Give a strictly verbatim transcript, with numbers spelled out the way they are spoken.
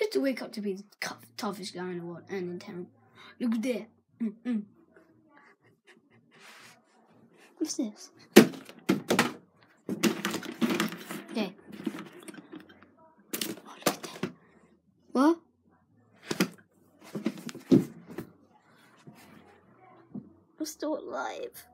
have to wake up to be the toughest guy in the world and in town. Look there. Mm -mm. What's this? Okay. Oh, look at that. What? I'm still alive.